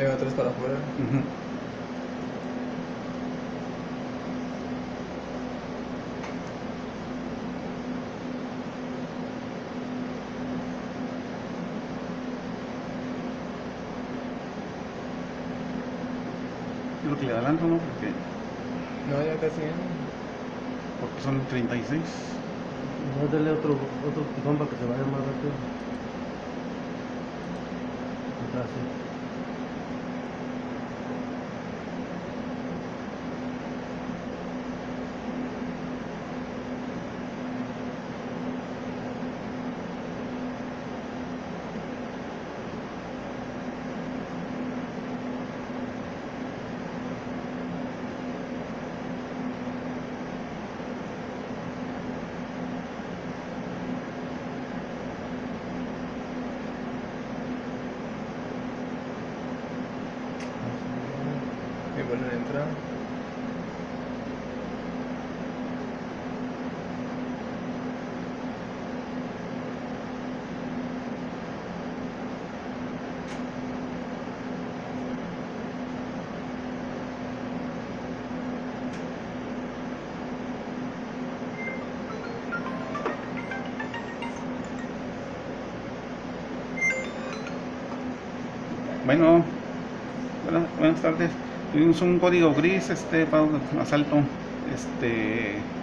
Tengo 3 para afuera. Ujú. Lo que le adelanto, ¿no? No, ya casi. Porque son 36. No, dale otro picón para que se vaya más rápido. Así. Y vuelven a entrar. Bueno, buenas tardes. Tuvimos un código gris para un asalto.